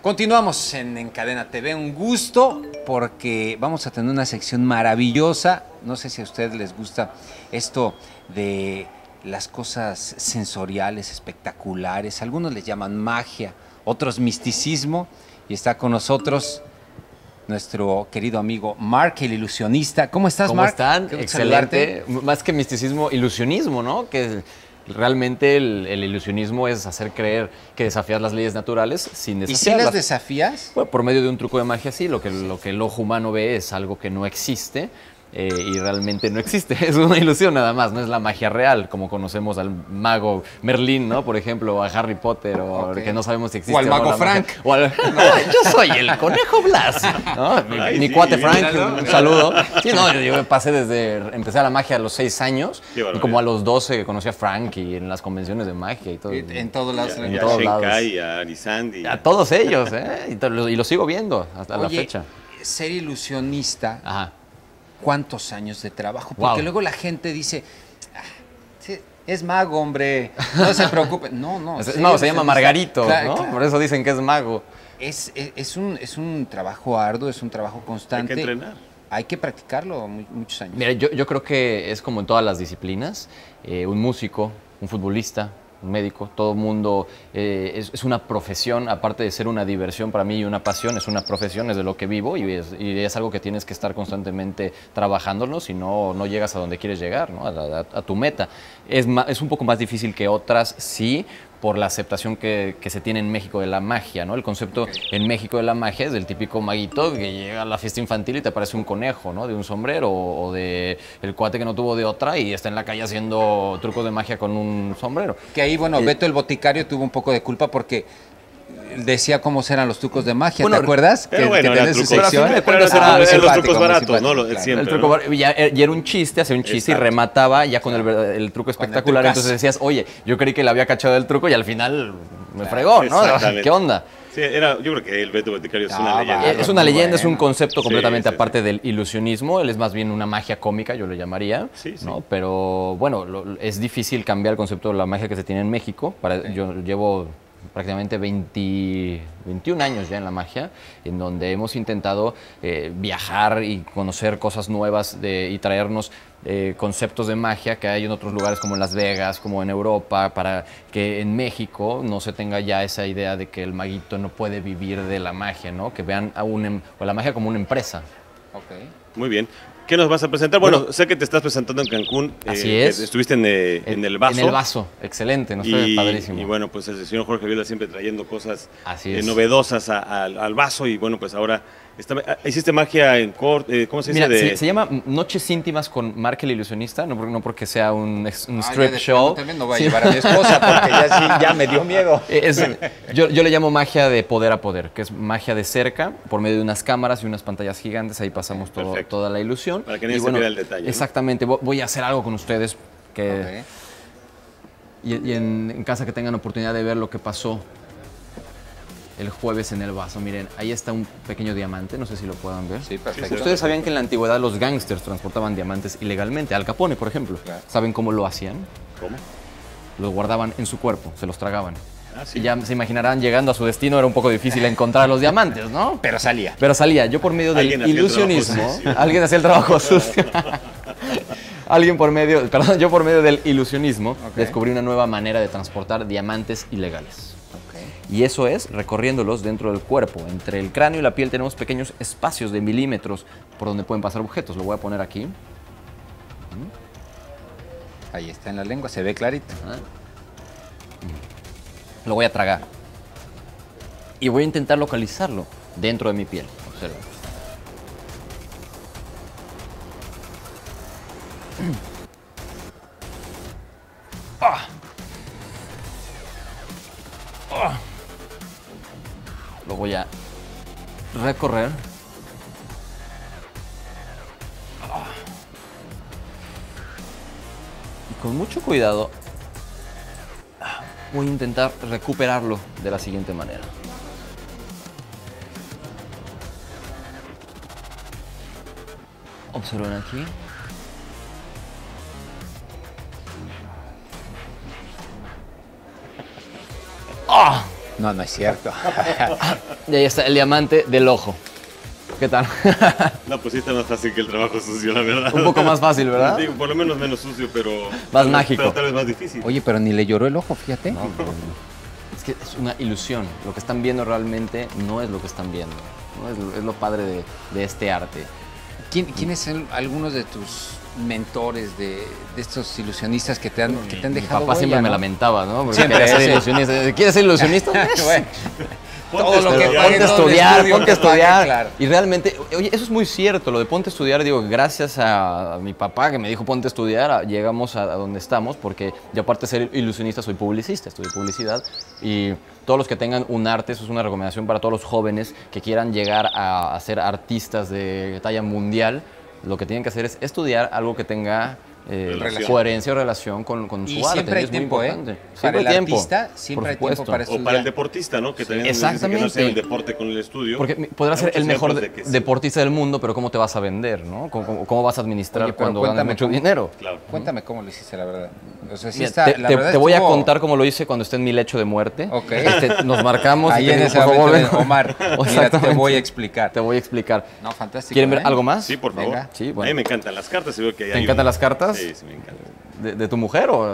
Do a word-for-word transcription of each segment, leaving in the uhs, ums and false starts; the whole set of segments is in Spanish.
Continuamos en Encadena T V, un gusto porque vamos a tener una sección maravillosa. No sé si a ustedes les gusta esto de las cosas sensoriales, espectaculares. Algunos les llaman magia, otros misticismo. Y está con nosotros nuestro querido amigo Mark, el ilusionista. ¿Cómo estás, ¿Cómo Mark? están? Excelente. Más que misticismo, ilusionismo, ¿no? Que realmente el, el ilusionismo es hacer creer que desafías las leyes naturales sin desafiarlas. ¿Y si las desafías? Bueno, por medio de un truco de magia, sí. Lo que, lo que el ojo humano ve es algo que no existe. Eh, y realmente no existe, es una ilusión nada más, no es la magia real, como conocemos al mago Merlín, ¿no? Por ejemplo, o a Harry Potter, o okay. que no sabemos si existe. O al mago no, Frank. O al, no, yo soy el conejo Blas, ¿no? Ay, mi sí, cuate Frank, míralo. un saludo. Sí, no, yo, yo pasé desde, empecé a la magia a los seis años, y como a los doce conocí a Frank y en las convenciones de magia y todo. Y en todos lados. Y a, en y a todos Shenkai, lados. a Arisandi. A todos ellos, ¿eh? Y, to, y lo sigo viendo hasta Oye, la fecha. Ser ilusionista. Ajá. ¿Cuántos años de trabajo? Porque Wow. luego la gente dice, ah, sí, es mago, hombre, no se preocupe. No, no. Es, no, se llama Margarito, claro, ¿no? claro. Por eso dicen que es mago. Es, es, es, un, es un trabajo arduo, es un trabajo constante. Hay que entrenar. Hay que practicarlo muy, muchos años. Mira, yo, yo creo que es como en todas las disciplinas, eh, un músico, un futbolista, un médico, todo el mundo eh, es, es una profesión, aparte de ser una diversión para mí y una pasión, es una profesión, es de lo que vivo y es, y es algo que tienes que estar constantemente trabajándolo, si no, no llegas a donde quieres llegar, ¿no? a, a, a tu meta. Es, ma, es un poco más difícil que otras, sí, por la aceptación que, que se tiene en México de la magia, ¿no? El concepto okay. en México de la magia es del típico maguito que llega a la fiesta infantil y te parece un conejo, ¿no? De un sombrero, o de el cuate que no tuvo de otra y está en la calle haciendo trucos de magia con un sombrero. Que ahí, bueno, eh, Beto el Boticario tuvo un poco de culpa porque decía cómo eran los trucos de magia, bueno, ¿te acuerdas? Pero que, bueno, que eran su trucos, sección. pero pero Ah, eran los trucos muy baratos, ¿no? Lo, claro. siempre, el truco, ¿no? y ya, y era un chiste, hacía un chiste Exacto. y remataba ya con el, el truco espectacular. el Entonces decías, oye, yo creí que le había cachado el truco y al final me Claro, fregó, ¿no? exactamente. ¿Qué onda? Sí, era, yo creo que el Beto Boticario es Ah, una leyenda. va, Es una leyenda, bueno. es un concepto completamente Sí, sí, aparte sí. del ilusionismo. Él es más bien una magia cómica, yo lo llamaría. Sí, sí. ¿no? Pero bueno, lo, es difícil cambiar el concepto de la magia que se tiene en México. Para, Sí. Yo llevo prácticamente veinte, veintiún años ya en la magia, en donde hemos intentado eh, viajar y conocer cosas nuevas de, y traernos eh, conceptos de magia que hay en otros lugares como en Las Vegas, como en Europa, para que en México no se tenga ya esa idea de que el maguito no puede vivir de la magia, ¿no? Que vean a, un, a la magia como una empresa. Okay. Muy bien. ¿Qué nos vas a presentar? Bueno, bueno sé que te estás presentando en Cancún. Así eh, es. Estuviste en, eh, en el Vaso. En el Vaso, excelente, nos fue y, padrísimo. Y bueno, pues el señor Jorge Viola siempre trayendo cosas Así eh, es. novedosas a, a, al Vaso. Y bueno, pues ahora está, hiciste magia en corte. Eh, ¿Cómo se dice? Mira, de... se, se llama Noches Íntimas con Mark el Ilusionista, no, por, no porque sea un, un Ah, strip ya show. También no voy a llevar a mi esposa porque ya, sí, ya me dio miedo. Es, yo, yo le llamo magia de poder a poder, que es magia de cerca, por medio de unas cámaras y unas pantallas gigantes, ahí pasamos todo, toda la ilusión. Para que nadie y se bueno, vea el detalle. Exactamente, ¿no? Voy a hacer algo con ustedes que... Okay. Y, y en, en casa que tengan oportunidad de ver lo que pasó el jueves en el Vaso. Miren, ahí está un pequeño diamante, no sé si lo puedan ver. Sí, perfecto. Ustedes sabían que en la antigüedad los gángsters transportaban diamantes ilegalmente. Al Capone, por ejemplo. Claro. ¿Saben cómo lo hacían? ¿Cómo? Los guardaban en su cuerpo, se los tragaban. Ah, ¿sí? Y ya se imaginarán, llegando a su destino era un poco difícil encontrar los diamantes, ¿no? Pero salía. Pero salía. Yo por medio del ilusionismo, alguien hacía el trabajo sucio. Alguien por medio, perdón, yo por medio del ilusionismo okay. descubrí una nueva manera de transportar diamantes ilegales. Okay. Y eso es recorriéndolos dentro del cuerpo. Entre el cráneo y la piel tenemos pequeños espacios de milímetros por donde pueden pasar objetos. Lo voy a poner aquí. Ahí está en la lengua, se ve clarito. Ah. Lo voy a tragar. Y voy a intentar localizarlo dentro de mi piel. Observa. Ah. Ah. Lo voy a recorrer. Ah. Y con mucho cuidado voy a intentar recuperarlo de la siguiente manera. Observen aquí. ¡Ah! No, no es cierto. Y ahí está el diamante del ojo. ¿Qué tal? No, pues sí está más fácil que el trabajo sucio, la verdad. Un poco más fácil, ¿verdad? Digo, por lo menos menos sucio, pero... Más mágico. Pero tal vez más difícil. Oye, pero ni le lloró el ojo, fíjate. No, no, no. Es que es una ilusión. Lo que están viendo realmente no es lo que están viendo. ¿No? Es, lo, es lo padre de, de este arte. ¿Quién, ¿Quiénes son algunos de tus mentores, de, de estos ilusionistas que te han, que te han Mi dejado papá siempre huella, me ¿no? lamentaba, ¿no? Porque Siempre, quería ser sí. ilusionista. ¿Quieres ser ilusionista? Bueno, Ponte todo lo a que estudiar. pague, Ponte a todo el estudiar, estudio ponte a que pague, estudiar. claro. Y realmente, oye, eso es muy cierto, lo de ponte a estudiar, digo, gracias a, a mi papá que me dijo ponte a estudiar, a- llegamos a, a donde estamos, porque yo aparte de ser ilusionista soy publicista, estudio publicidad, y todos los que tengan un arte, eso es una recomendación para todos los jóvenes que quieran llegar a, a ser artistas de talla mundial, lo que tienen que hacer es estudiar algo que tenga eh, Relación. coherencia o relación con, con Y su arte. siempre hay es muy tiempo, ¿eh? importante. Para Siempre el hay tiempo, artista, siempre por hay tiempo supuesto. para O para estudiar. el deportista, ¿no? Que también dice que no Exactamente. sea el deporte con el estudio. Porque mi- podrás Hay ser el muchos mejor ejemplos de- de que sí. deportista del mundo, pero ¿cómo te vas a vender, no? ¿Cómo, cómo- cómo vas a administrar Oye, pero cuando ganas cuéntame mucho cómo- dinero? Claro. Cuéntame cómo lo hiciste, la verdad. O sea, sí Mira, está, te, la te- verdad te voy a estuvo- contar cómo lo hice cuando esté en mi lecho de muerte. Ok. Este, nos marcamos. y Ahí te en digo, ese por favor, momento, ven. Omar, mira, te Exactamente. voy a explicar. Te voy a explicar. No, fantástico. ¿Quieren ver ¿eh? algo más? Sí, por favor. Venga. Sí, A mí bueno. me encantan las cartas y veo que hay ¿Te encantan las cartas? Sí, sí, me encantan. ¿De, de tu mujer o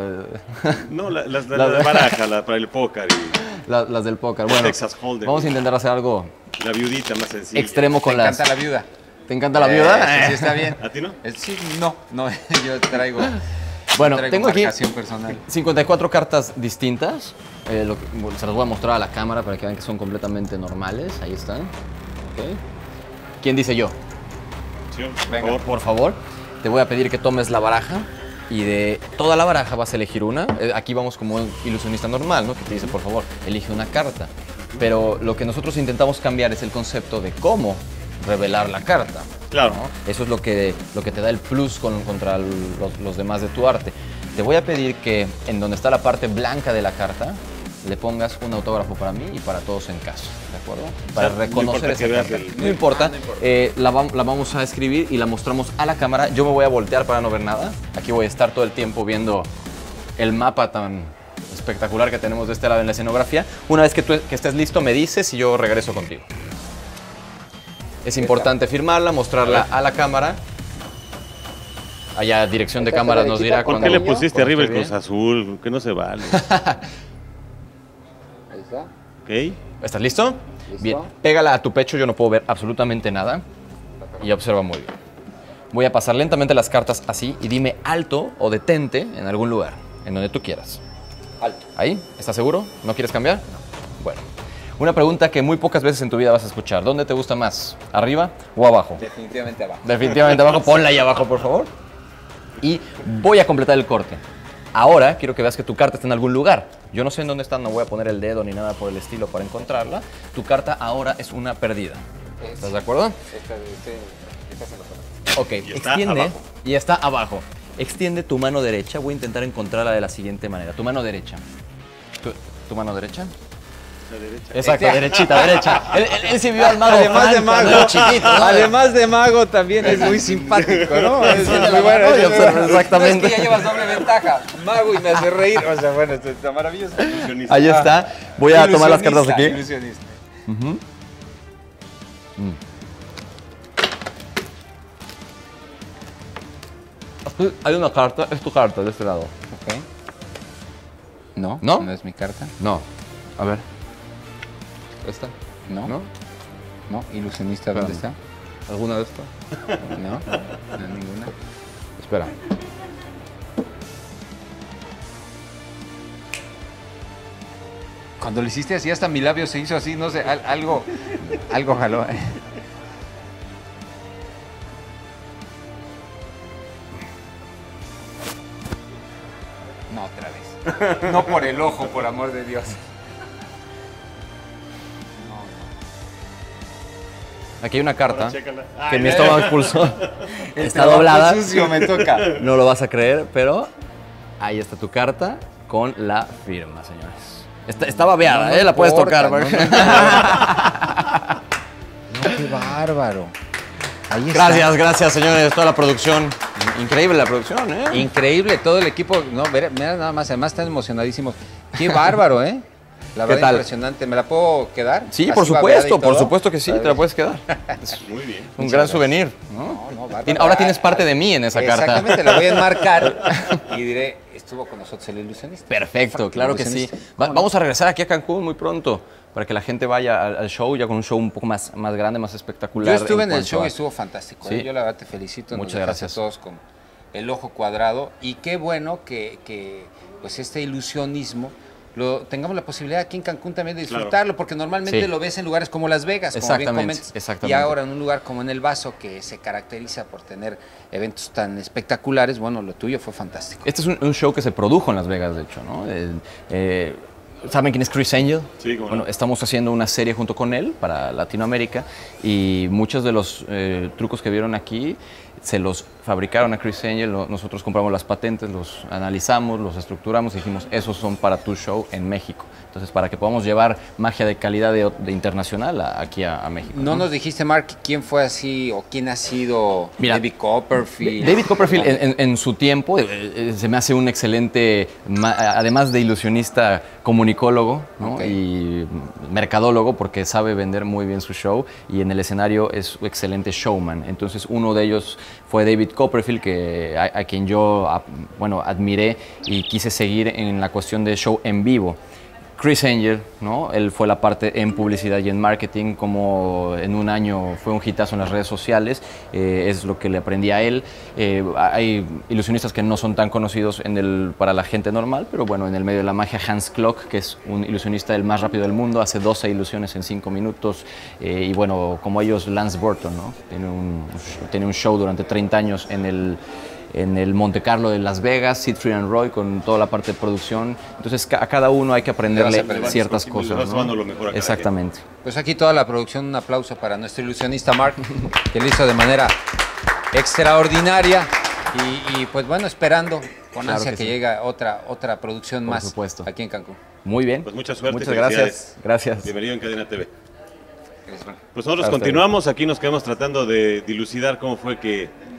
No, la- las la, La- la baraja, la, para el póker y la- las del póker? Bueno, Texas Hold'em. vamos a intentar hacer algo la viudita más sencilla. extremo Te con las... encanta la viuda. ¿Te encanta la Eh, viuda? sí, sí, está bien. ¿A ti no? Eh, Sí, no, no, yo traigo. Bueno, traigo tengo aquí marcación personal. cincuenta y cuatro cartas distintas. Eh, lo que- bueno, se las voy a mostrar a la cámara para que vean que son completamente normales. Ahí están. Ok. ¿Quién dice yo? Sí, por Venga. favor. Por favor, te voy a pedir que tomes la baraja y de toda la baraja vas a elegir una. Eh, Aquí vamos como un ilusionista normal, ¿no? Que te dice, por favor, elige una carta. Pero lo que nosotros intentamos cambiar es el concepto de cómo revelar la carta. Claro. ¿no? Eso es lo que, lo que te da el plus con- contra los, los demás de tu arte. Te voy a pedir que en donde está la parte blanca de la carta, le pongas un autógrafo para mí y para todos en casa, ¿de acuerdo? Para O sea, no reconocer importa esa que veas carta. el- No importa, eh, la, vam- la vamos a escribir y la mostramos a la cámara. Yo me voy a voltear para no ver nada. Aquí voy a estar todo el tiempo viendo el mapa tan espectacular que tenemos de este lado en la escenografía. Una vez que tú que estés listo, me dices y yo regreso contigo. Es importante firmarla, mostrarla a la cámara. Allá dirección de cámara nos dirá ¿Por cuando... qué le pusiste cuando arriba el esté bien. Cruz Azul? Que no se vale. Ahí está. ¿Ok? ¿Estás listo? Listo. Bien, pégala a tu pecho, yo no puedo ver absolutamente nada. Y observa muy bien. Voy a pasar lentamente las cartas así y dime alto o detente en algún lugar, en donde tú quieras. Alto. ¿Ahí? ¿Estás seguro? ¿No quieres cambiar? No. Bueno, una pregunta que muy pocas veces en tu vida vas a escuchar. ¿Dónde te gusta más? ¿Arriba o abajo? Definitivamente abajo. Definitivamente abajo, ponla ahí abajo, por favor. Y voy a completar el corte. Ahora quiero que veas que tu carta está en algún lugar. Yo no sé en dónde está, no voy a poner el dedo ni nada por el estilo para encontrarla. Tu carta ahora es una perdida. ¿Estás de acuerdo? Esta, este, esta se lo pongo. Ok, Y está extiende. abajo. Y está abajo. Extiende tu mano derecha. Voy a intentar encontrarla de la siguiente manera. Tu mano derecha. Tu, tu mano derecha. La derecha. Exacto, Este- derechita, derecha. Él, él, él sí vio al mago. Además de Frank cuando mago, era chiquito, ¿no? además de mago también es muy simpático, ¿no? Es muy bueno. Oye, observa, exactamente. No, es que ya llevas doble ventaja. Mago y me hace reír. O sea, bueno, esto está maravilloso. Ilusionista. Ahí está. Voy a tomar las cartas aquí. Ilusionista. Aquí hay una carta, es tu carta de este lado. Ok. No, ¿No? no es mi carta. No. A ver. ¿Esta? No, ¿No? no. Ilusionista, ¿dónde Espérame. está? ¿Alguna de estas? No, no ninguna. Espera. Cuando lo hiciste así, hasta mi labio se hizo así, no sé, al- algo, algo jaló. No, otra vez. No por el ojo, por amor de Dios. Aquí hay una carta Ahora chécala. que Ay, mi eh. estómago expulsó. El Está trabajo doblada. sucio me toca. No lo vas a creer, pero ahí está tu carta con la firma, señores. Está, está babeada, No, no ¿eh? La puedes importa, tocar. no, porque- No, qué bárbaro. Ahí está. Gracias, gracias, señores. Toda la producción. Increíble la producción, ¿eh? Increíble, todo el equipo. No, ver- mira nada más, además están emocionadísimos. Qué bárbaro, ¿eh? La ¿Qué verdad, tal? impresionante. ¿Me la puedo quedar? Sí, Así por babeada y supuesto, por todo. supuesto que sí, te la puedes quedar. Muy bien. Un Muchas gran gracias. souvenir, ¿no? No, no, bárbaro. Y ahora tienes Ah, parte de mí en esa carta. Exactamente, la voy a enmarcar y diré, estuvo con nosotros el ilusionista. Perfecto, Fuck, claro que sí. ilusionista. Va- ¿Cómo no? vamos a regresar aquí a Cancún muy pronto para que la gente vaya al, al show, ya con un show un poco más, más grande, más espectacular. Yo estuve en, el cuanto show a- y estuvo fantástico. Sí. ¿eh? Yo la verdad te felicito. Nos Muchas dejaste gracias. a todos con el ojo cuadrado y qué bueno que, que pues este ilusionismo lo tengamos la posibilidad aquí en Cancún también de disfrutarlo, Claro. porque normalmente Sí. lo ves en lugares como Las Vegas, como bien Exactamente, comentas, exactamente. y ahora en un lugar como en El Vaso, que se caracteriza por tener eventos tan espectaculares, bueno, lo tuyo fue fantástico. Este es un, un show que se produjo en Las Vegas, de hecho, ¿no? Eh, eh, ¿Saben quién es Chris Angel? Sí, cómo no. Bueno, estamos haciendo una serie junto con él para Latinoamérica y muchos de los eh, trucos que vieron aquí se los fabricaron a Chris Angel. Lo- Nosotros compramos las patentes, los analizamos, los estructuramos y dijimos, esos son para tu show en México. Entonces, para que podamos llevar magia de calidad de, de internacional a- aquí a, a México. No nos dijiste, Mark, quién fue así o quién ha sido Mira, David Copperfield. David Copperfield en, en- en su tiempo eh, eh, se me hace un excelente, ma- además de ilusionista, comunicólogo, ¿no? Ok. Y mercadólogo, porque sabe vender muy bien su show y en el escenario es un excelente showman. Entonces uno de ellos fue David Copperfield, que, a, a quien yo a- bueno, admiré y quise seguir en la cuestión de show en vivo. Chris Angel, ¿no? Él fue la parte en publicidad y en marketing, como en un año fue un hitazo en las redes sociales, eh, es lo que le aprendí a él. Eh, hay ilusionistas que no son tan conocidos en el, para la gente normal, pero bueno, en el medio de la magia, Hans Klock, que es un ilusionista el más rápido del mundo, hace doce ilusiones en cinco minutos, eh, y bueno, como ellos, Lance Burton, ¿no? Tiene un, tiene un show durante treinta años en el en el Monte Carlo de Las Vegas, Siegfried and Roy, con toda la parte de producción. Entonces, ca- a cada uno hay que aprenderle aprendiendo. ciertas Le cosas. vas ¿no? tomando lo mejor a cada Exactamente. Pues aquí toda la producción, un aplauso para nuestro ilusionista Mark, que lo hizo de manera extraordinaria. Y, y, pues bueno, esperando con Claro ansia que que, sí. llegue otra, otra producción Por más supuesto. aquí en Cancún. Muy bien. Pues mucha suerte, Muchas gracias. felicidades. Gracias. Bienvenido en Cadena T V. Gracias, Frank. Pues nosotros Hasta continuamos, aquí nos quedamos tratando de dilucidar cómo fue que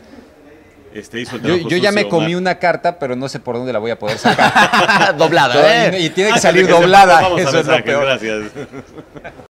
este, hizo el Yo, trabajo yo ya me sucio, comí Omar. una carta, pero no sé por dónde la voy a poder sacar. Doblada, ¿eh? Y tiene que Antes de salir que se- doblada. Vamos a Eso es lo mensajes, peor. gracias.